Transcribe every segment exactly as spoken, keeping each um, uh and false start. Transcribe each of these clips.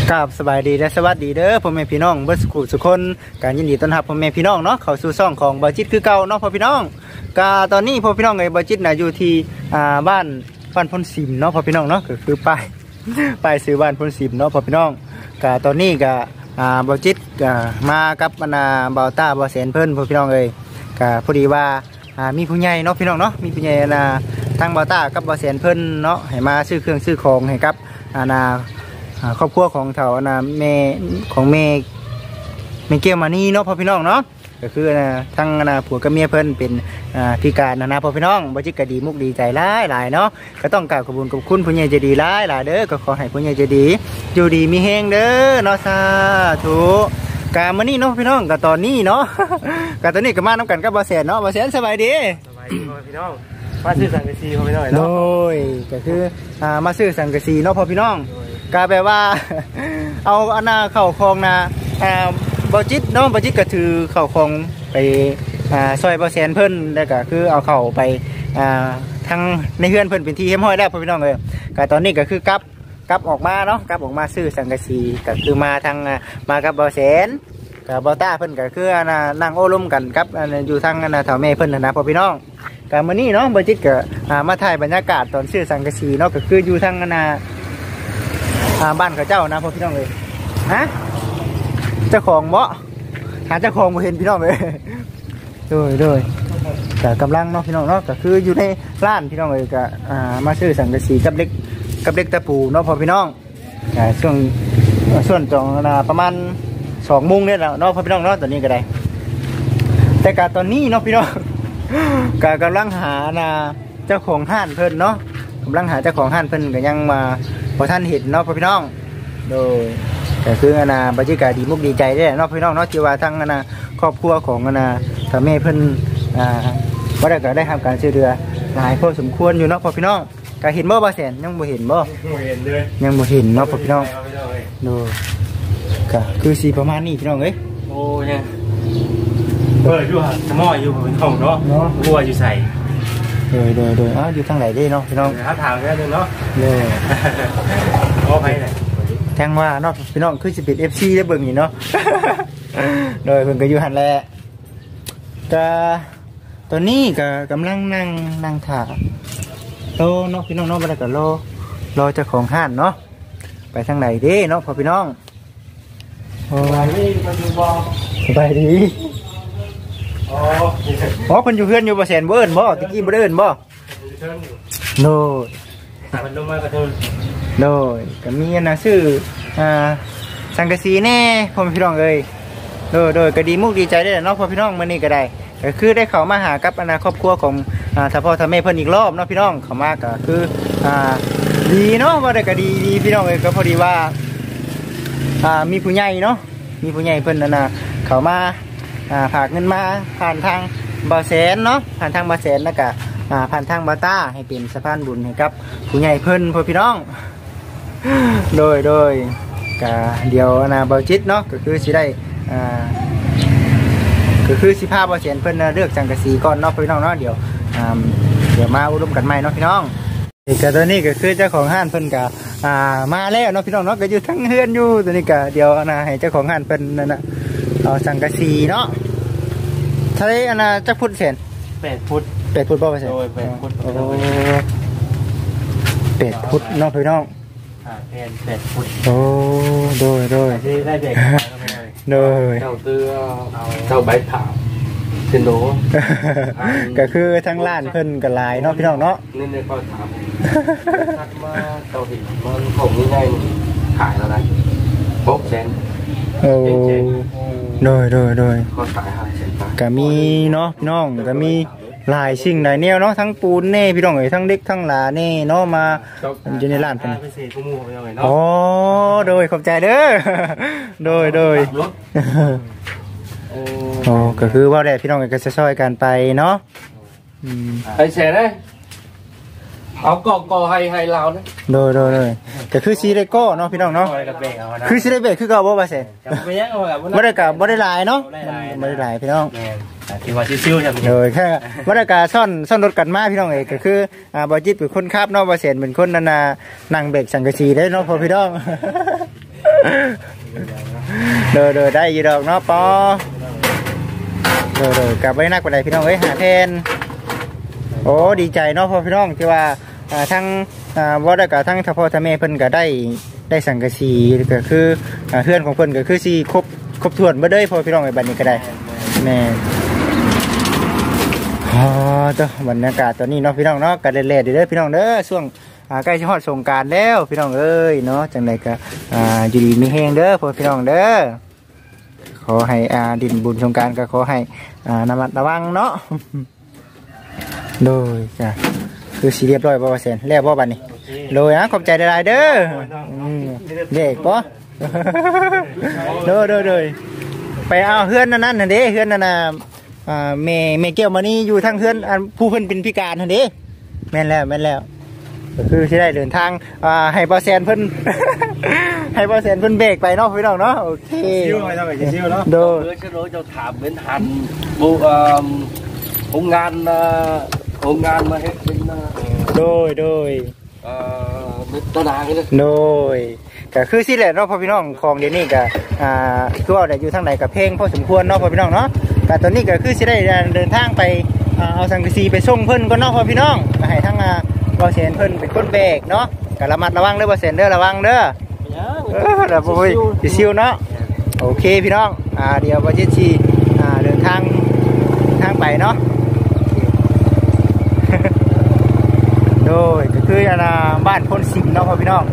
ครับสบายดีและสวัสดีเด้อพ่อแม่พี่น้องเบิร์สกูสุคนการยินดีต้อนรับพ่อแม่พี่น้องเนาะเข้าสู่ช่องของบอจิตคือเก่าเนาะพ่อพี่น้องกาตอนนี้พ่อพี่น้องไอ้บอจิตน่ะอยู่ที่อ่าบ้านบ้านพนสิมเนาะพ่อพี่น้องเนาะก็คือป้ายป้ายซื้อบ้านพนสิมเนาะพ่อพี่น้องกาตอนนี้ก็อ่าบอจิตก็มากับมนาเบาต้าบอแสนเพิ่นพ่อพี่น้องเอ้ยก็พอดีว่าอ่ามีผู้ใหญ่เนาะพี่น้องเนาะมีผู้ใหญ่นะทางเบาต้ากับบอแสนเพิ่นเนาะให้มาซื้อเครื่องซื้อของให้กับอาณาครอบครัวของเถานะแม่ของแม่แม่เกี่ยวมานี่เนาะพ่อพี่น้องเนาะก็คือนะทั้งนะผัวกับเมียเพิ่นเป็นพิการนะนะพ่อพี่น้องบ่จิกะดีมุกดีใจหลายหลายเนาะก็ต้องกราบขอบคุณขอบคุณผู้ใหญ่ใจดีหลายหลายเด้อก็ขอให้ผู้ใหญ่ใจดีอยู่ดีมีแฮงเด้อเนาะสาธุกามื้อนี้เนาะพี่น้องก็ตอนนี้เนาะก็ตอนนี้ก็มานํกันกับบ่แสนเนาะบ่แสนสบายดีสบายดีพ่อพี่น้องมาซื้อสังกะสีพ่อพี่น้องเนาะโดยก็คืออ่ามาซื้อสังกะสีเนาะพ่อพี่น้องก็แปลว่าเอาอันน่ะเข่าคลองนะอ่าบอจิตเนาะบอจิตก็ถือเข่าคลองไปอ่าซอยบอแสนเพิ่นแล้วก็คือเอาเข่าไปอ่าทางในเฮือนเพิ่นเป็นที่เฮี้ยมห้อยได้พ่อพี่น้องเลยก็ตอนนี้ก็คือกลับกลับออกมาเนาะกลับออกมาซื้อสังกะสีก็คือมาทางมากับบอแสนกับบอต้าเพิ่นก็คืออันน่ะนั่งโอ้ล้มกันกับอันอยู่ทางอันน่ะแถวแม่เพิ่นนะพ่อพี่น้องก็มื้อนี้เนาะบอจิตก็อ่ามาถ่ายบรรยากาศตอนซื้อสังกะสีเนาะก็คืออยู่ทางอันน่ะบ้านเขาเจ้านะพ่อพี่น้องเลยฮะเจ้าของบ่หาเจ้าของมาเห็นพี่น้องเลยโดยโดยแต่กำลังเนาะพี่น้องเนาะก็คืออยู่ในร้านพี่น้องเลยก็มาซื้อสังกะสีกับเล็กกับเล็กตะปูเนาะพ่อพี่น้องช่วงส่วนจองนะประมาณสองโมงเนี่ยแหละเนาะพ่อพี่น้องเนาะตอนนี้ก็ได้แต่การตอนนี้เนาะพี่น้องก็กำลังหานะเจ้าของห้านเพิ่นเนาะกำลังหาเจ้าของห้านเพิ่นก็ยังมาพอท่านเห็นเนาะพ่อพี่น้องโดยแต่คืออนาบรรยากาศดีมุกดีใจได้เนาะพี่น้องเนาะที่ว่าทั้งอนาครอบครัวของอนาทำให้เพิ่นอ่าว่าได้ก็ได้ทำการช่วยเหลือหลายพอสมควรอยู่เนาะพ่อพี่น้องก็เห็นบ่บ่แสนยังบ่เห็นบ่เห็นเลยยังบ่เห็นเนาะพ่อพี่น้องโดยก็คือสีประมาณนี้พี่น้องเอ้ยโอ้ยังเปิดอยู่ฮะสมออยู่เป็นของเนาะบัวอยู่ใส่โดยโดยโดยอ้าวอยู่ทางไหนได้เนาะพี่น้องถ้าถามแค่นึงเนาะเนี่ยโอ้ไปไหนแทงว่าเนาะพี่น้องคือสิเป็นเอฟซีได้เบิ่งนี่เนาะโดยเพิ่นก็อยู่หันแหละก็ตอนนี้ก็กำลังนั่งนั่งถ่าโตเนาะพี่น้องเนาะบ่ได้ก็รอรอเจ้าของห้านเนาะไปทางไหนเด้เนาะพ่อพี่น้องโอ้ยนี่มันอยู่บ่สบายดีอ๋ออ๋อเพิ่นอยู่เฮือนอยู่บ่แสนบ่เอิ้นบ่ตะกี้บ่ได้เอิ้นบ่โน่หามันลงมากระทุนโน่ก็มีอันน่ะซื้ออ่าสังกะสีแน่พ่อพี่น้องเอ้ยโดยโดยก็ดีมุกดีใจได้เนาะพ่อพี่น้องมื้อนี้ก็ได้ก็คือได้เข้ามาหากับอนาครอบครัวของอ่าถ้าพ่อถ้าแม่เพิ่นอีกรอบเนาะพี่น้องเข้ามาก็คืออ่าดีเนาะว่าได้ก็ดีดีพี่น้องเอ้ยก็พอดีว่าอ่ามีผู้ใหญ่เนาะมีผู้ใหญ่เพิ่นนั่นน่ะเข้ามาอ่าฝากเงินมาผ่านทางบ่แสนเนาะผ่านทางบ่แสนแล้วก็อ่าผ่านทางบ่ต้าให้เป็นสะพานบุญให้กับผู้ใหญ่เพิ่นพ่อพี่น้องโดยโดยก็เดี๋ยวนะบ่จิตเนาะก็คือสิได้อ่าก็คือสิพาบ่แสนเพิ่นเลือกสังกะสีก่อนเนาะพี่น้องเนาะเดี๋ยวอ่าเดี๋ยวมาอุดมกันใหม่เนาะพี่น้องอีกก็ตัวนี้ก็คือเจ้าของห้านเพิ่นก็อ่ามาแล้วเนาะพี่น้องเนาะก็อยู่ทั้งเฮือนอยู่ตัวนี้ก็เดี๋ยวนะให้เจ้าของห้านเพิ่นนั่นน่ะเอาสังกะสีเนาะทะเลอันน่ะจักพุทธแสนแปดฟุตแปดฟุตบ่ว่าแสนโดยแปดฟุตโอ้แปดฟุตเนาะพี่น้องอ่าแปดแปดฟุตโอ้โดยโดยที่ได้เด็กโดยเจ้าเตื้อเอาเจ้าใบถามเซนโดก็คือทั้งล้านเพิ่นก็หลายเนาะพี่น้องเนาะนี่เนี่ยก็ถามทักมาเจ้าหินมันผมนี่ไงขายแล้วนะหกแสนโอ้โดยโดยโดยก็ขายห้าแสนก็มีเนาะน้องก็มีหลายสิ่งหลายแนวเนาะทั้งปูนเน่พี่น้องเอ๋ยทั้งเด็กทั้งหลาเน่เนาะมาอยู่ในร้านเป็นอ๋อโดยขอบใจเด้อโดยโดยโอ้ก็คือว่าแต่พี่น้องก็จะช่วยกันไปเนาะไอแสนเลยเอากอกอให้ให้เราเนี่ยโดยโดยโดยก็คือซีได้ก้เนาะพี่น้องเนาะคือซีได้เบรกคือเก่าบ่บ่เสร็จไม่ได้กับไม่ได้ลายเนาะไม่ได้ลายพี่น้องที่ว่าซิ่วๆใช่ไหมเลยแค่ไม่ได้การซ่อนซ่อนรถกันมาพี่น้องเอ๋ยก็คืออ่าบอจิตเป็นคนขับเนาะบ่เสร็จเป็นคนนานานั่งเบรกสังกะสีได้เนาะพอพี่น้องเด้อเด้อได้อยู่ดอกเนาะปอเด้อเด้อกลับไปนักไปไหนพี่น้องเอ้ยหาแทนโอ้ดีใจเนาะพ่อพี่น้องที่ว่าทั้งว่าได้กับทั้งทพ่อทแม่เพิ่นก็ได้ได้สังกะสีก็คือเพื่อนของเพิ่นก็คือสีครบครบถ้วนบ่ได้พ่อพี่น้องไอ้บัดนี้ก็ได้แม่อ๋อตัวบรรยากาศตอนนี้เนาะพี่น้องเนาะก็เล่ๆเด้อพี่น้องเด้อช่วงใกล้จะฮอดสงกรานต์แล้วพี่น้องเอ้ยเนาะจังไดก็อยู่ดีมีแฮงเด้อพ่อพี่น้องเด้อขอให้ดินบุญสงกรานต์ก็ขอให้ระมัดระวังเนาะโดยจ้ะคือสิเรียบร้อยบ่ว่าแซ่นแล้วบ่บัดนี้โดยนะขอบใจหลายๆเด้อเด็กบ่โดยโดยโดยไปเอาเฮือนนั่นนั่นเด้เฮือนนั่นน่ะอ่าแม่แม่แก้วมานี่อยู่ทางเฮือนอันผู้เพิ่นเป็นพิการนั่นเด้แม่นแล้วแม่นแล้วก็คือสิได้เดินทางอ่าให้บ่แซนเพิ่นให้บ่แซนเพิ่นเบรกไปเนาะพี่น้องเนาะโอเคซิ่วให้ทำให้ซิ่วเนาะโดยเออชโนเจ้าถามเป็นหันบ่เอ่อองค์งานองค์งานมาเฮ็ดเป็นโดยโดยเอ่อตารางนี่โดยก็คือสิแหละเนาะพ่อพี่น้องของเดี๋ยวนี้ก็อ่าคือว่าได้อยู่ทางไหนกับเพลงพอสมควรเนาะพ่อพี่น้องเนาะแต่ตอนนี้ก็คือสิได้เดินทางไปเอาสังกะสีไปส่งเพิ่นก็เนาะพ่อพี่น้องให้ทั้งบ่เซนเพิ่นเป็นคนเบรกเนาะก็ระมัดระวังเด้อบ่เซนเด้อระวังเด้อเออแล้วบ่สิซิวเนาะโอเคพี่น้องอ่าเดี๋ยวบ่จิตสิอ่าเดินทางทางไปเนาะโดยก็คืออันบ้านคนสิงห์เนาะพ่อพี่น้อง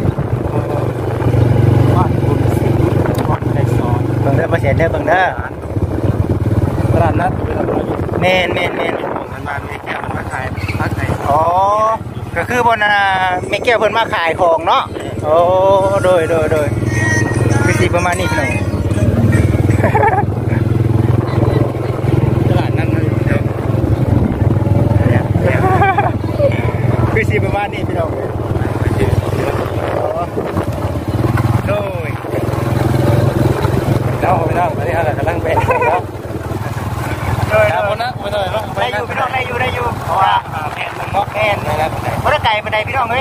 บ้านคนสิงห์บ้านได้สอนเบิ่งเด้อบ่เสียเด้อเบิ่งเด้อตลาดนัดแม่นแม่นแม่นมันมาแม่แก้วมันมาขายมาขายอ๋อก็คือบ่น่ะแม่แก้วเพิ่นมาขายของเนาะโอ้โดยโดยโดยคือสิประมาณนี้พี่น้องตลาดนั้นคือสิประมาณนี้พี่น้องโดยเราพี่น้องตอนนี้เรากำลังเป็นครับโดยเราคนนะไม่ได้ได้อยู่พี่น้องได้อยู่ได้อยู่เพราะว่าแผ่นมันงอกแผ่นนะครับเพราะไก่เป็นไงพี่น้องเฮ้ย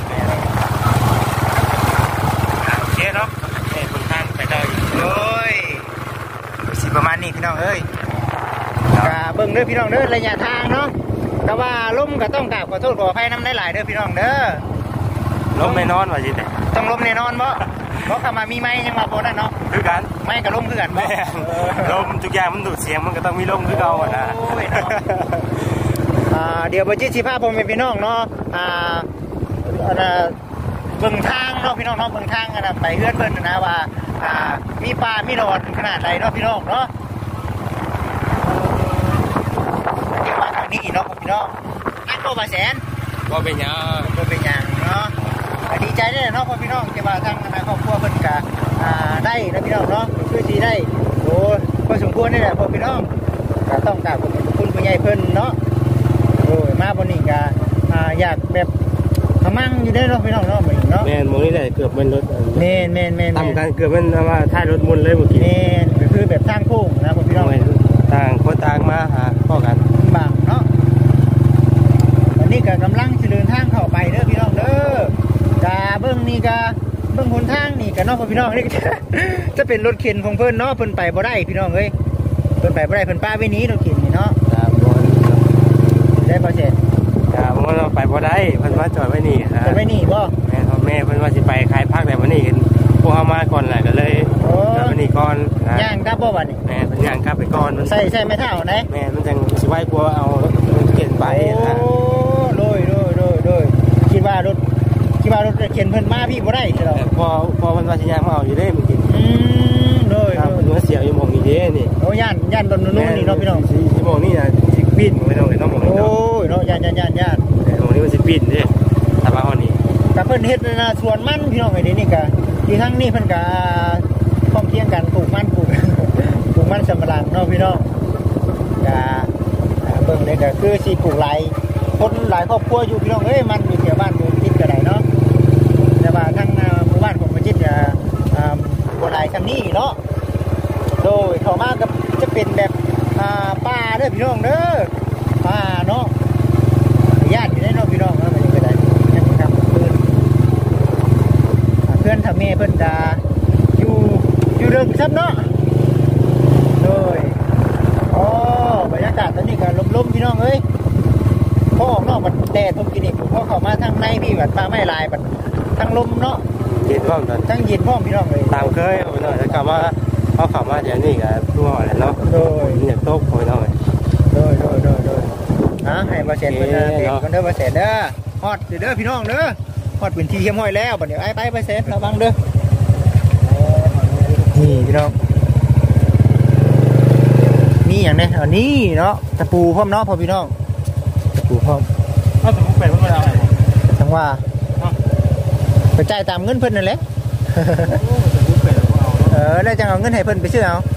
โอเคเนาะเห็นคนข้างไปได้โอ้ยสิประมาณนี้พี่น้องเอ้ยกะเบิ่งเด้อพี่น้องเด้อระยะทางเนาะแต่ว่าล้มก็ต้องกราบขอโทษขออภัยน้ำได้หลายเด้อพี่น้องเด้อล้มแน่นอนว่าจิแต่ต้องล้มแน่นอนบ่เพราะขามามีไม้ยังมาโบนั่นเนาะคือกันไม้กับล้มคือกันแม่ล้มทุกอย่างมันดูดเสียงมันก็ต้องมีล้มคือเก่าอ่ะนะเดี๋ยวบริจิตชีพาผมเป็นพี่น้องเนาะอ่าเบิ่งทางเนาะพี่น้องเนาะเบิ่งทางกันไปเฮือนเพิ่นนะว่าอ่ามีปลามีหนอนขนาดใดเนาะพี่น้องเนาะนี่เนาะพี่น้องอันโตมาแสนก็เป็นยังก็เป็นยังเนาะดีใจได้เนาะพี่น้องที่ว่าทางครอบครัวเพิ่นกะได้นะพี่น้องเนาะคือสิได้โอ้พอสมควรนี่แหละพ่อพี่น้องก็ต้องกราบขอบคุณผู้ใหญ่เพิ่นเนาะโอ้ยมาบนนี้ก็อยากแบบขมั่งอยู่ได้เนาะพี่น้องเนาะเหมือนเนาะแม่นมองนี่ได้เกือบเป็นรถแม่นแม่นแม่นต่ำกันเกือบเป็นว่าท้ายรถมุนเลยเมื่อกี้แม่นก็คือแบบทางโค้งนะพ่อพี่น้องต่างคนต่างมาหาพ่อกันบางเนาะวันนี้ก็กำลังจะเดินทางเข้าไปเด้อพี่น้องเด้อกาเบื้องนี่กาเบื้องหนทางนี่กาเนาะพี่น้องนี่จะเป็นรถเข็นของเพิ่นเนาะเพิ่นไปบ่ได้พี่น้องเอ้ยเพิ่นไปบ่ได้เพิ่นป้าไว้นี้รถเข็นนี่เนาะได้พอเสร็จครับเมื่อไปบ่ได้เพิ่นมาจอดไว้นี่จอดไว้นี่บ่แม่แม่เพิ่นว่าสิไปขายผักแต่วันนี้เห็นพวกเฮามาก่อนแหละก็เลยจอดไว้นี่ก่อนย่างกลับบ่บัดนี้แม่เพิ่นย่างกลับไปก่อนใส่ใส่ไม่เท่าไหนแม่มันจังสิไว้กลัวเอารถเข็นไปนะโอ้โดยโดยโดยโดยคิดว่ารถคิดว่ารถเข็นเพิ่นมาพี่บ่ได้ใช่หรอพอพอมันว่าสิย่างมาเอาอยู่เด้เมื่อกี้อืมโดยโดยมันเสียอยู่หม่องนี้เด้นี่โอ้ย่านย่านตรงนู้นนี่เนาะพี่น้องสิหม่องนี้น่ะสิปิดไม่ต้องเลยเนาะหม่องนี้เนาะโอ้ยเนาะย่านย่านย่านย่านหม่องนี้มันสิปิดเด้ถ้าว่าฮอดนี่แต่เพิ่นเฮ็ดน่ะสวนมันพี่น้องไอ้นี่ก็ที่ทั้งนี้เพิ่นก็พร้อมเคียงกันปลูกมันปลูกปลูกมันสำปะหลังเนาะพี่น้องก็เบิ่งเลยก็คือสิปลูกหลายคนหลายครอบครัวอยู่พี่น้องเอ้ยมันอยู่แถวบ้านอยู่จิตก็ได้เนาะแต่ว่าทั้งหมู่บ้านของจิตจะบ่หลายคันนี้เนาะโดยเข้ามากับจะเป็นแบบป่าเด้อพี่น้องเด้อป่าเนาะญาติอยู่ได้เนาะพี่น้องเนาะมันก็ได้ครับเพื่อนเพื่อนอนทำแม่เพิ่นจะอยู่อยู่เรื่องซับเนาะเลยอ๋อบรรยากาศตอนนี้ก็ลมๆพี่น้องเอ้ยพอออกนอกมันแดดผมกินอีกพอเข้ามาทางในพี่แบบมาไม่ลายแบบทั้งลมเนาะเย็นพร้อมกันทั้งเย็นพร้อมพี่น้องเลยตามเคยเอาไปหน่อยแล้วกลับว่าเขาขับมาเดี๋ยวนี้ก็ทั่วเลยเนาะโดยเนี่ยโต๊ะคอยหน่อยโดยโดยโดยโดยฮะให้มาเสร็จเพิ่นเด็กคนเด้อมาเสร็จเด้อฮอดเด้อพี่น้องเด้อฮอดเป็นที่เข้มห้อยแล้วบัดเดี๋ยวไอ้ไปไปเสร็จระวังเด้อนี่พี่น้องนี่อย่างนี้อันนี้เนาะตะปูพร้อมเนาะพ่อพี่น้องตะปูพร้อมถ้าตะปูเป็ดมันก็ได้จังว่าไปจ่ายตามเงินเพิ่นนั่นแหละเออแล้วจังเอาเงินให้เพิ่นไปซื้อเอา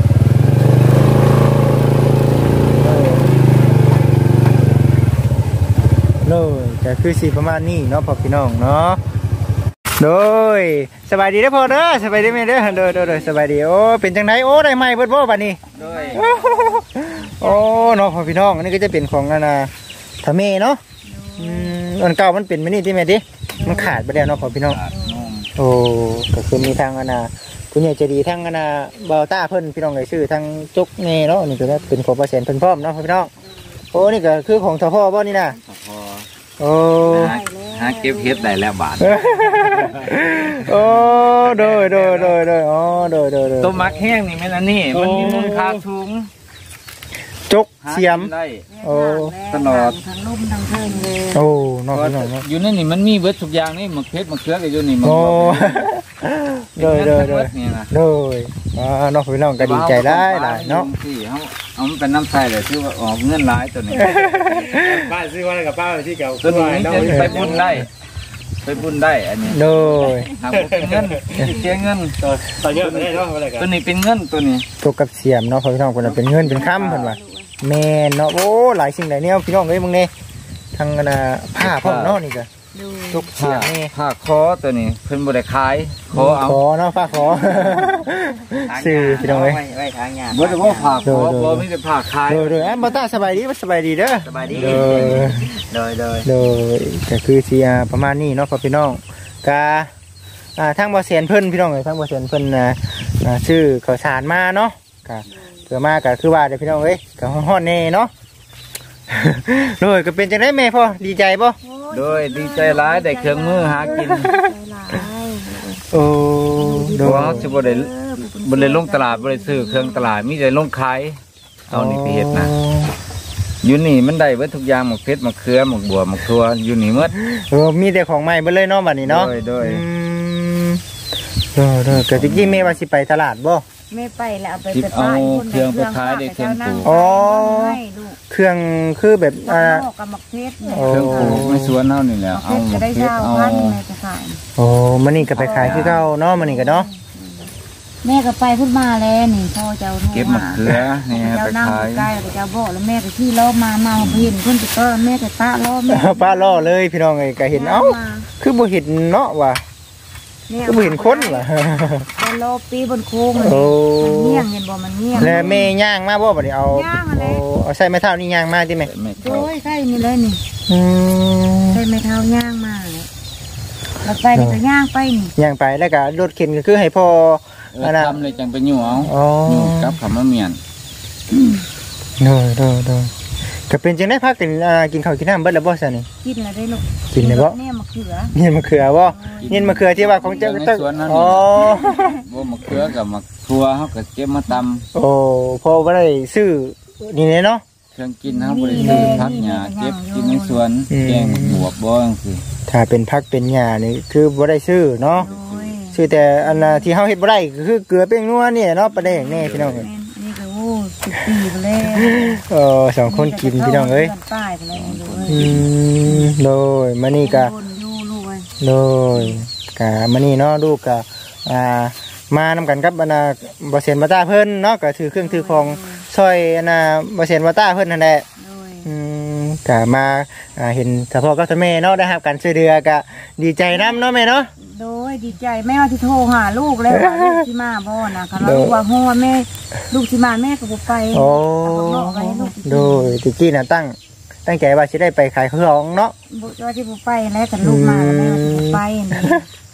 เลยแต่คือสีประมาณนี้เนาะพ่อพี่น้องเนาะโดยสบายดีเด้อพ่อเด้อสบายดีไหมเด้อโดยโดยโดยสบายดีโอ้เป็นจังไหนโอ้ได้ไหมเบิดบ่บัดนี้โดยโอ้เนาะพ่อพี่น้องอันนี้ก็จะเป็นของอันน่ะทำเมเนาะอืมอันเก่ามันเป็นไม่นี่ที่แม่ดิมันขาดไปแล้วเนาะพ่อพี่น้องโอ้ก็คือมีทางอันน่ะคุณยายจะดีทั้งอันน่ะเบาต้าเพิ่นพี่น้องเลยชื่อทั้งจุกเน่เนาะนี่ก็เป็นของเปอร์เซ็นต์เพิ่นพร้อมเนาะพ่อพี่น้องโอ้นี่ก็คือของทพ่อบ่นี่นะโอ้หาเก็บเฮ็ดได้แล้วบาทโอ้โดยโดยโดยโดยอ๋อโดยโดยตัวมักแห้งนี่แม่นอันนี้มันมีมูลค่าสูงจกเสียมโอ้ตลอดทั้งลุ่มทั้งเทิงเลยโอ้น้องน้องอยู่นั่นนี่มันมีเบิดทุกอย่างนี่มะเขือมะเขือก็อยู่นี่มันโอ้โดยโดยโดยโดยอ่าน้องพี่น้องก็ดีใจได้หลายเนาะที่เขาเอามันเป็นน้ำใสเลยชื่อว่าออกเงินหลายตัวนี้ป้าซื้อว่าอะไรกับป้าที่เก่าตัวนี้จะไปบุญได้ไปบุญได้อันนี้โดยหาเงินเสียเงินตัวตัวเยอะไม่ได้เนาะอะไรกันตัวนี้เป็นเงินตัวนี้ตัวกับเสียมเนาะพี่น้องคนนั้นเป็นเงินเป็นค้ำเพิ่นว่าแม่เนาะโอ้หลายสิ่งหลายแนวพี่น้องเอ้ยมึงเนี่ยทางน่ะผ้าพ่อเนาะนี่ก็ทุกเสียงนี่ผ้าคอตัวนี้เพิ่นบ่ได้ขายขอเอาขอเนาะผ้าขอซื้อพี่น้องเอ้ยไว้ทางงานบ่ได้ว่าผ้าขอบ่มีแต่ผ้าขายโดยโดยอ่ะบ่ตาสบายดีสบายดีเด้อสบายดีโดยโดยโดยก็คือสิอ่าประมาณนี้เนาะพี่น้องกะอ่าทางบ่เสียนเพิ่นพี่น้องเอ้ยทางบ่เสียนเพิ่นน่ะอ่าซื้อข้าวสารมาเนาะกะเพื่อมาก็คือว่าเดี๋ยวพี่น้องเอ้ยก็ฮ้อนๆแน่เนาะโดยก็เป็นจังได๋แม่พ่อดีใจบ่โดยดีใจหลายได้เครื่องมือหากินโอ้โดยว่าสิบ่ได้บ่ได้ลงตลาดบ่ได้ซื้อเครื่องตลาดมีแต่ลงขายเอานี่ไปเฮ็ดนะอยู่นี่มันได้เบิดทุกอย่างหมกเพชรหมกเขือหมกบัวหมกทั่วอยู่นี่หมดเออมีแต่ของใหม่เบิดเลยเนาะบัดนี้เนาะโดยโดยเออเด้อก็จริงๆแม่ว่าสิไปตลาดบ่ไม่ไปแล้วเอาไปเอาเครื่องไปขายได้เครื่องปลูกอ๋อเครื่องคือแบบอ่ากับหมกเพชรเครื่องปลูกไม่สวนเฮานี่แหละเอาหมกเพชรเอาโอ้มื้อนี้ก็ไปขายคือเก่าเนาะมื้อนี้ก็เนาะแม่ก็ไปพูดมาแล้วนี่พ่อเจ้าโทรเก็บมะเขือนี่ไปขายใกล้แล้วเจ้าบอกแล้วแม่ก็ที่ล้อมาเมาเห็นคนติดก็แม่ก็ป้าล้อแม่ป้าล้อเลยพี่น้องไงก็เห็นเอ้าคือบ่เห็นเนาะว่ะคือบ่เห็นคนว่ะแต่ล้อปีบนโค้งมันเงี้ยงเห็นบ่มันเงี้ยงแล้วแม่ย่างมาบ่บัดนี้เอาเอาใส่ไม้เท้านี่ย่างมาติแม่โอ้ยใส่นี่เลยนี่อืมใส่ไม้เท้าย่างมาแล้วไปนี่ก็ย่างไปนี่ย่างไปแล้วก็รถเข็นก็คือให้พ่ออันนั้นทำเลยจังไปอยู่เอาอยู่กับคำว่าเมียนโดยโดยโดยก็เป็นจังได้พักกินกินข้าวกินน้ำเบิดแล้วบ่ซะนี่กินแล้วได้ลูกกินแล้วบ่เนี่ยมะเขือเนี่ยมะเขือบ่เนี่ยมะเขือที่ว่าของเจ้าตึกอ๋อบ่มะเขือกับมะทั่วเฮาก็เก็บมาตำโอ้พอบ่ได้ซื้อนี่เนาะเครื่องกินเฮาบ่ได้ซื้อผักหญ้าเก็บกินในสวนแกงบวบบ่จังซี่ถ้าเป็นผักเป็นหญ้านี่คือบ่ได้ซื้อเนาะชื่อแต่อันที่เฮาเฮ็ดบ่ได้ก็คือเกลือเป้งนัวนี่เนาะประเด็นแน่พี่น้องเอ้ยนี่ก็โอ้สิบปีไปแล้วเออสองคนกินพี่น้องเอ้ยตายไปแล้วอืมโดยมื้อนี้ก็โดยก็มื้อนี้เนาะลูกก็อ่ามานำกันกับอันน่ะบ่เซนบ่ตาเพิ่นเนาะก็ถือเครื่องถือของซอยอันน่ะบ่เซนบ่ตาเพิ่นนั่นแหละอืมก็มาอ่าเห็นถ้าพ่อกับแม่เนาะได้รับการช่วยเหลือก็ดีใจนำเนาะแม่เนาะโดยดีใจแม่ที่โทรหาลูกแล้วลูกที่มาบ่นะคะลูกว่าโหแม่ลูกที่มาแม่ก็บ่ไปโอ้โดยตะกี้น่ะตั้งตั้งใจว่าสิได้ไปขายของเนาะบ่ว่าสิบ่ไปแล้วกันลูกมาแล้วแม่บ่ไปนี่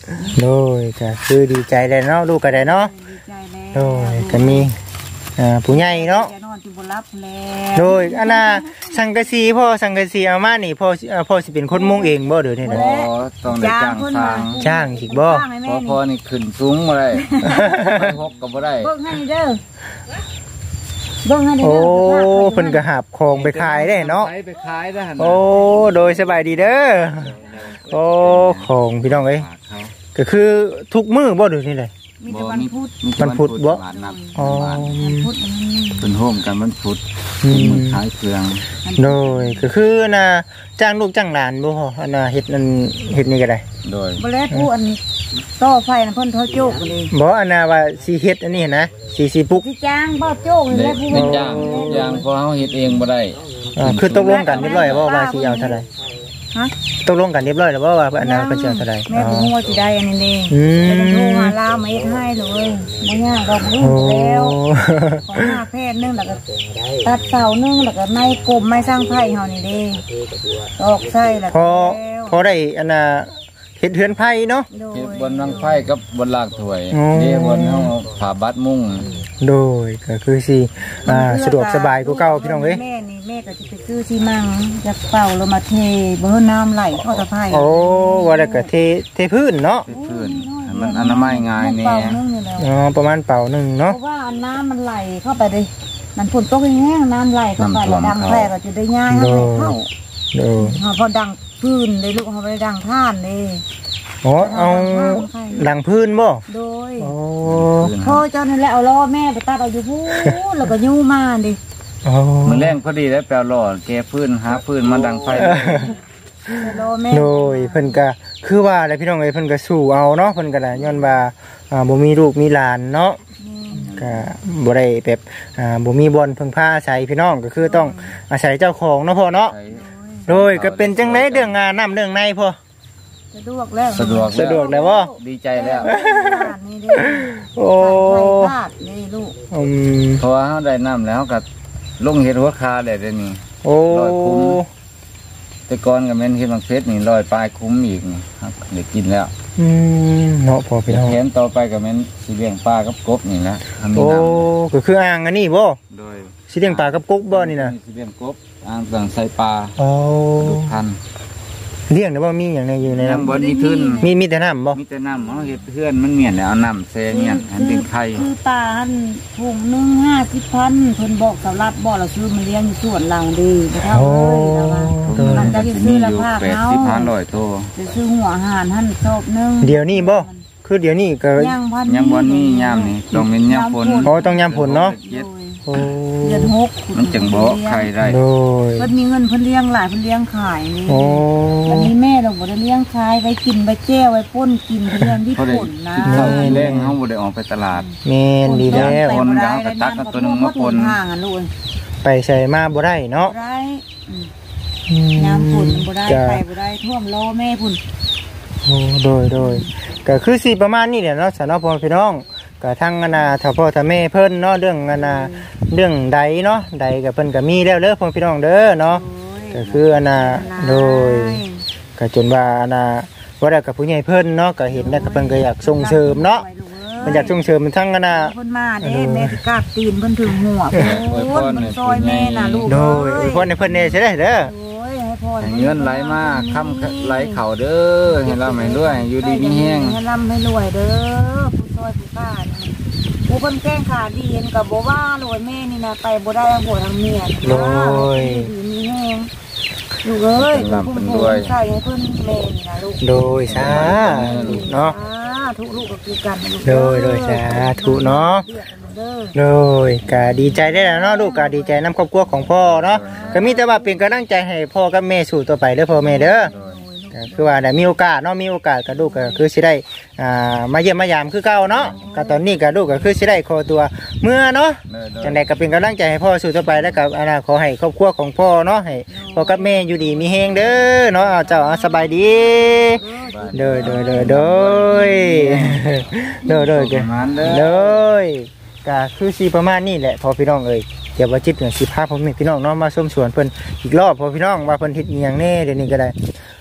โดยก็คือดีใจเลยเนาะลูกก็ได้เนาะดีใจแล้วโดยก็มีอ่าผู้ใหญ่เนาะจะนอนที่บ่รับแล้วโดยอันน่ะสังกะสีพ่อสังกะสีเอามานี่พ่อเอ่อพ่อสิเป็นคนมุงเองบ่เดี๋ยวนี้บ่นะต้องได้จ้างสร้างจ้างอีกบ่จ้างให้พแม่อพอนี่ขึ้นสูงบ่ได้ไปหกก็บ่ได้เบิ่งให้เด้อเบิ่งให้เด้โอ้อเพิ่นก็หาบของไปขายได้เนาะไปไปขายได้หั่นโอ้โดยสบายดีเด้อโอ้ของพี่น้องเอ้ยฝากเขาก็คือทุกมื้อบ่เดี๋ยวนี้เลยมีแต่วันพุธมีแต่วันพุธบ่บาทนับอ๋อบาทวันพุธมันมีเป็นโฮมกันมันพุธอืมมันขายเครื่องโดยก็คือน่ะจ้างลูกจ้างหลานบ่พออันน่ะเฮ็ดนั่นเฮ็ดนี่ก็ได้โดยบ่แล้วผู้อันต่อไฟน่ะเพิ่นโทรโจกเลยบ่อันน่ะว่าสิเฮ็ดอันนี้นะสิสิปลุกสิจ้างบ่โจกนี่ได้แหละผู้ได้จ้างทุกอย่างเพอเฮาเฮ็ดเองบ่ได้อ่าคือตกลงกันเรียบร้อยบ่ว่าสิเอาเท่าไหร่ฮะตกลงกันเรียบร้อยแล้วบ่ว่าอันนั้นเพิ่นสิเอาเท่าไหร่แม่บ่ฮู้ว่าสิได้อันนี้เด้อืมจะโทรหาลาวมาเฮ็ดให้เลยบ่ยากดอกรู้โอ้แล้วขอหน้าแพทย์นึงแล้วก็ตัดเสานึงแล้วก็ไม้กลมไม้สร้างไผ่เฮานี่เด้ตอกไส้แล้วพอแล้วพอได้อันน่ะเฮ็ดเฮือนไผ่เนาะโดเฮ็ดยบนรังไฟกับบนลากถ้วยอ๋อเด้บนเฮาผ่าบัดมุ้งโดยก็คือสิอ่าสะดวกสบายกว่าเก่าพี่น้องเอ้ยแม่นี่แม่ก็สิไปซื้อซีมังจากเป่าลงมาเทเบิ่น้ำไหลเข้าตะไคร้โอ้ว่าแล้วก็เทเทพื้นเนาะเฮ็ดพื้นให้มันอนามัยง่ายแน่เป่านึงนี่แล้วอ๋อประมาณเป่าหนึงเพเนาะราะว่าน้ำมันไหลเข้าไปเลยมันฝนตกแห้งๆน้ำไหลเข้าไปแล้วดังแพร่ก็จะได้ง่ายเข้าไปเข้าโดยเฮาพอดังพื้นได้ลูกเฮาบ่ได้ดังท่านเด้อ๋อเอาหลังพื้นบ่โดยโอ้พ่อเจ้านั่นแหละเอาล้อแม่ไปตัดเอาอยู่พูนแล้วก็ยู่มาดิโอ้มันแรงพอดีแล้วแปลวหล่อแก้พื้นหาพื้นมาดังไฟล้อแม่โดยเพิ่นก็คือว่าอะไรพี่น้องเอ้ยเพิ่นก็สู้เอาเนาะเพิ่นก็ได้ย้อนว่าอ่าบ่มีลูกมีหลานเนาะก็บ่ได้แบบอ่าบ่มีบ่อนพึ่งพาอาศัยพี่น้องก็คือต้องอาศัยเจ้าของเนาะพ่อเนาะใช้โดยก็เป็นจังได๋เรื่องงานน้ำเรื่องในพ่อสะดวกแล้วสะดวกสะดวกแล้วบ่ดีใจแล้วนี่เด้โอ้พาดนี่ลูกอืมเพราะว่าเฮาได้น้ำแล้วก็ลงเฮ็ดหัวคาได้เดี๋ยวนี้โอ้ร้อยคุ้ม แต่ก่อนก็แม่นเฮ็ดบางเฟสนี่ลอยปลายคุ้มอีกนี่ครับเดี๋ยวกินแล้วอืมเนาะพ่อพี่น้องแถมต่อไปก็แม่นสิเลี้ยงปลากับกบนี่ละทำมีโอ้น้ก็คืออ่างอันนี้บ่ำโดยสิเลี้ยงปลากับกุ๊กบ่นี่น่ะสิเลี้ยงกบอ่างสั่งใส่ปลาโอ้ลูกพันธุ์เลี้ยงได้บ่มีหยังในอยู่ในน้ำน้ำบนมีทึนมีมีแต่น้ำบ่มีแต่น้ำเฮาเฮ็ดเพื่อนมันเมียนแล้วเอาน้ำแซ่เมียนอันเป็นไข่คือปลาหันถุงหนึงห้าสิบพันเพิ่นบอกสำหรับบ่เราซื้อมาเลี้ยงอยู่สวนเราดีบ่เท่าโอ้เลยแล้วว่าโดยมันจะซื้อละภาคแปดเฮาสิบพันร้อยตัวจะซื้อหัวอาหารหั่นชอบนึงเดี๋ยวนี้บ่คือเดี๋ยวนี้ก็ย่างพันยังบ่มียามนี่ต้องเป็นยามฝนโอ้ต้องยามฝนเนาะเย็ดโอ้เดือนหกมันจังบ่ไข่ได้โดยเพิ่นมีเงินเพิ่นเลี้ยงหลายเพิ่นเลี้ยงขายนี่โอ้วันนี้แม่เราบ่ได้เลี้ยงขายไว้กินไว้แจ้วไว้ป่นกินเพิ่นเลี้ยงที่เพราะได้ผลนะกินข้าวกินแรงเฮาบ่ได้ออกไปตลาดแม่นดีแล้วคนดาวกระตักกับตัวหนึ่งมาปนห่างอ่ะลูกไปใส่มาบ่ได้เนาะบ่ได้อืมอืมน้ำฝนบ่ได้จะไปบ่ได้ท่วมล้อแม่พุ่นโอ้โดยโดยก็คือสิประมาณนี้แหละเนาะสำหรับพ่อพี่น้องก็ทั้งอนาถ้าพ่อถ้าแม่เพิ่นเนาะเรื่องอนาเรื่องใดเนาะใดก็เพิ่นก็มีแล้วเด้อพ่อพี่น้องเด้อเนาะก็คืออนาโดยก็จนว่าอนาว่าได้กับผู้ใหญ่เพิ่นเนาะก็เห็นแล้วก็เพิ่นก็อยากส่งเสริมเนาะเพิ่นอยากส่งเสริมทั้งอนาเพิ่นมาเด้แม่สิกราบตีนเพิ่นถึงหัวโอ้ยโอ้ยมันซอยแม่น่ะลูกโดยอวยพรให้เพิ่นแน่ใช่ได้เด้อโอ้ยให้พรให้เงินไหลมาค้ำไหลเข่าเด้อให้เราไม่ด้วยอยู่ดีมีแห้งให้ร่ำให้รวยเด้อผู้ซอยผู้ป้านี่ผู้เพิ่นแกล้งขาดีเห็นก็บ่ว่าโลยแม่นี่นะไปบ่ได้หัวทางเมียนะดีมีแฮงลูกเอ้ยผู้ผู้ใส่ให้เพิ่นแม่นี่นะลูกโดยสาธุเนาะอ่าทุกลูกก็คือกันลูกโดยโดยสาธุเนาะเรียกกันเด้อโดยก็ดีใจได้แล้วเนาะลูกก็ดีใจน้ำครอบครัวของพ่อเนาะก็มีแต่ว่าเป็นกำลังใจให้พ่อกับแม่สู่ต่อไปเด้อพ่อแม่เด้อก็คือว่าได้มีโอกาสเนาะมีโอกาสกับลูกก็คือสิได้อ่ามาเยี่ยมมายามคือเก่าเนาะก็ตอนนี้ก็ลูกก็คือสิได้ขอตัวเมื่อเนาะจังไดก็เป็นกำลังใจให้พ่อสู่ต่อไปแล้วก็อนาคตขอให้ครอบครัวของพ่อเนาะให้พ่อกับแม่อยู่ดีมีแฮงเด้อเนาะเอาเจ้าเอาสบายดีเด้อเด้อเด้อเด้อเด้อเด้อปเด้อระมาณเด้อเลยก็คือสีประมาณนี้แหละพอพี่น้องเอ้ยเดี๋ยวว่าจิตเหนือสีภาพผมพี่น้องเนาะมาส้มสวนเพิ่นอีกรอบพอพี่น้องว่าเพิ่นเฮ็ดอีหยังแน่เดี๋ยวนี้ก็ได้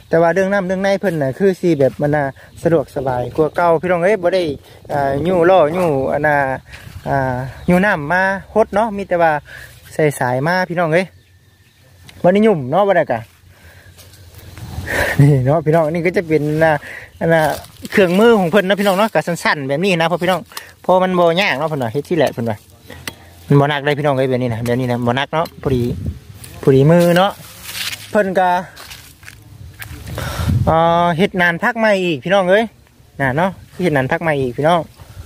แต่ว่าเรื่องน้ำเรื่องในเพิ่นน่ะคือสิแบบมันน่ะสะดวกสบายกว่าเก่าพี่น้องเอ้ยบ่ได้อ่ายู่ล่อยู่อันน่ะอ่ายู่น้ำมาฮดเนาะมีแต่ว่าใส่สายมาพี่น้องเอ้ยวันนี้ยุ่มเนาะบ่ได้กะนี่เนาะพี่น้องนี่ก็จะเป็นอ่าอันน่ะเครื่องมือของเพิ่นนะพี่น้องเนาะก็สั้นๆแบบนี้นะพอพี่น้องพอมันบ่ยากเนาะเพิ่นว่าเฮ็ดที่แหละเพิ่นว่ามันบ่หนักได้พี่น้องเอ้ยแบบนี้นะแบบนี้นะบ่หนักเนาะพอดีพอดีมือเนาะเพิ่นก็อ่าเฮ็ดนานพักใหม่อีกพี่น้องเอ้ยน่ะเนาะเฮ็ดนานพักใหม่อีกพี่น้อง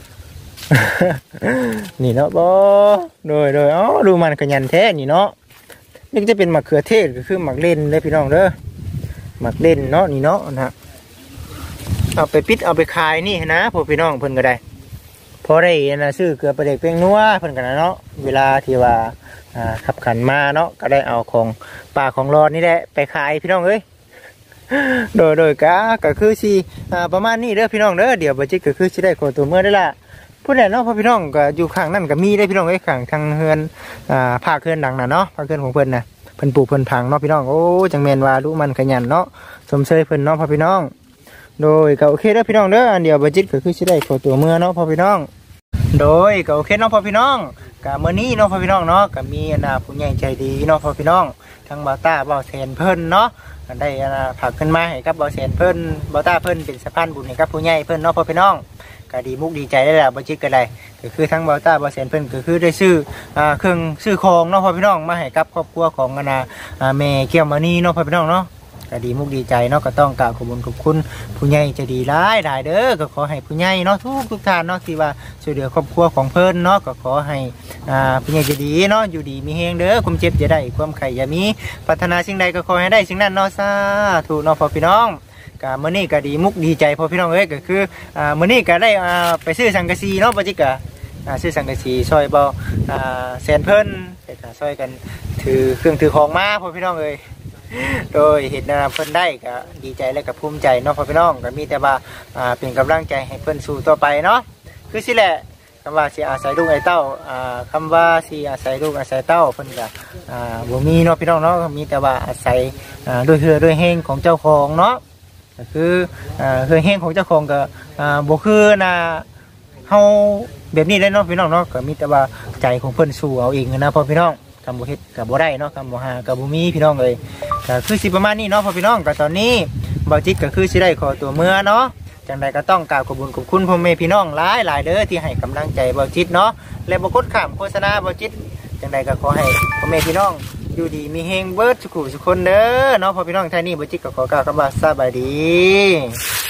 นี่เนาะบ่โดยโดยอ๋อดูมันขยันแท้นี่เนาะนี่ก็จะเป็นมะเขือเทศก็คือหมักเล่นเลยพี่น้องเด้อหมักเล่นเนาะนี่เนาะนะเอาไปปิดเอาไปขายนี่นะพวกพี่น้องเพิ่นก็ได้พอได้นะซื้อเกลือปลาเด็กเป้งนัวเพิ่นกันนะเนาะเวลาที่ว่าอ่าขับขันมาเนาะก็ได้เอาของป่าของรอดนี่แหละไปขายพี่น้องเอ้ยโดยโดยกะก็คือสิอ่าประมาณนี้เด้อพี่น้องเด้อเดี๋ยวบัดจิตก็คือสิได้ขอตัวเมื่อได้ละผู้ใดเนาะพ่อพี่น้องก็อยู่ข้างนั่นก็มีได้พี่น้องเอ้ยข้างทางเฮือนอ่าภาคเฮือนดังน่ะเนาะภาคเฮือนของเพิ่นน่ะเพิ่นปลูกเพิ่นพังเนาะพี่น้องโอ้จังแม่นว่ารู้มันขยันเนาะสมเชยเพิ่นเนาะพ่อพี่น้องโดยก็โอเคเด้อพี่น้องเด้ออันเดียวบัดจิตก็คือสิได้ขอตัวเมื่อเนาะพ่อพี่น้องโดยก็โอเคเนาะพ่อพี่น้องก็มื้อนี้เนาะพ่อพี่น้องเนาะก็มีอันน่ะผู้ใหญ่ใจดีเนาะพ่อพี่น้องทั้งบ่าวต้าบ่าวแสนเพิ่นเนาะก็ได้อันน่ะฝากขึ้นมาให้กับบ่าวแสนเพิ่นบ่าวต้าเพิ่นเป็นสะพานบุญให้กับผู้ใหญ่เพิ่นเนาะพ่อพี่น้องก็ดีมุกดีใจได้แล้วบ่จิตก็ได้ก็คือทั้งบ่าวต้าบ่าวแสนเพิ่นก็คือได้ซื้ออ่าเครื่องซื้อของเนาะพ่อพี่น้องมาให้กับครอบครัวของอันน่ะอ่าแม่เกี่ยวมานี่เนาะพ่อพี่น้องเนาะก็ดีมุกดีใจเนาะก็ต้องกราบขอบคุณขอบคุณผู้ใหญ่ใจดีหลายหลายเด้อก็ขอให้ผู้ใหญ่เนาะทุกทุกท่านเนาะที่ว่าช่วยเหลือครอบครัวของเพิ่นเนาะก็ขอให้อ่าผู้ใหญ่ใจดีเนาะอยู่ดีมีแฮงเด้อความเจ็บอย่าได้ความไข้อย่ามีปรารถนาสิ่งใดก็ขอให้ได้สิ่งนั้นเนาะสาธุเนาะพ่อพี่น้องก็มื้อนี้ก็ดีมุกดีใจพ่อพี่น้องเอ้ยก็คืออ่ามื้อนี้ก็ได้อ่าไปซื้อสังกะสีเนาะบ่จิกะอ่าซื้อสังกะสีซอยบ่อ่าแสนเพิ่นแต่ก็ซอยกันถือเครื่องถือของมาพ่อพี่น้องเอ้ยโดยเห็นนะเพิ่นได้ก็ดีใจและก็ภูมิใจเนาะพ่อพี่น้องก็มีแต่ว่าอ่าเป็นกำลังใจให้เพิ่นสู้ต่อไปเนาะคือสิแหละคำว่าสิอาศัยลูกไอ้เต้าอ่าคำว่าสิอาศัยลูกอาศัยเต้าเพิ่นก็อ่าบ่มีเนาะพี่น้องเนาะมีแต่ว่าอาศัยอ่าด้วยเฮือด้วยแฮงของเจ้าของเนาะก็คืออ่าเฮือแฮงของเจ้าของก็อ่าบ่คือน่ะเฮาแบบนี้เลยเนาะพี่น้องเนาะก็มีแต่ว่าใจของเพิ่นสู้เอาเองนะพ่อพี่น้องคำบ่เฮ็ดกับบ่ได้เนาะคำบ่หากับบ่มีพี่น้องเลยก็คือสิประมาณนี้เนาะพ่อพี่น้องก็ตอนนี้บ่จิตก็คือสิได้ขอตัวเมื่อเนาะจังใดก็ต้องกราบขอบคุณขอบคุณพ่อแม่พี่น้องหลายหลายเด้อที่ให้กำลังใจบ่จิตเนาะและบ่กดข้ามโฆษณาบ่จิตจังใดก็ขอให้พ่อแม่พี่น้องอยู่ดีมีเฮงเบิดทุกผู้ทุกคนเด้อเนาะพ่อพี่น้องท่านนี้บ่จิตก็ขอกล่าวคำว่าสบายดี